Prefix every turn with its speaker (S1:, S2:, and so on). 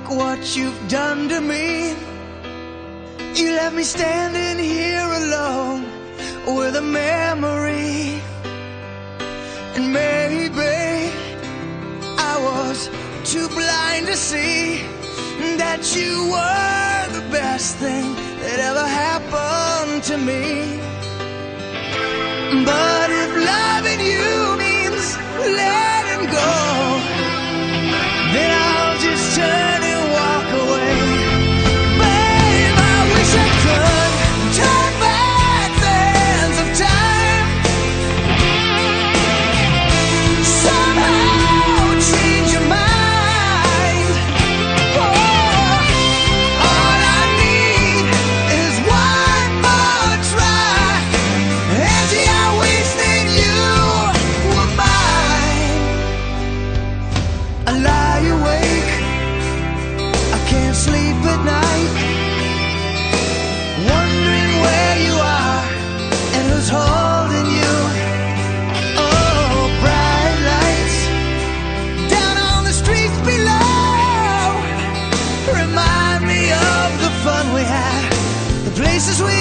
S1: what you've done to me. You left me standing here alone with a memory. And maybe I was too blind to see that you were the best thing that ever happened to me. But if loving you means letting go, then I'll just turn and walk away. Babe, I wish I could turn back the hands of time, somehow change your mind. Oh, all I need is one more try, and see, I wish that you were mine. I lie awake, I can't sleep at night, wondering where you are and who's holding you. Oh, bright lights down on the streets below remind me of the fun we had, the places we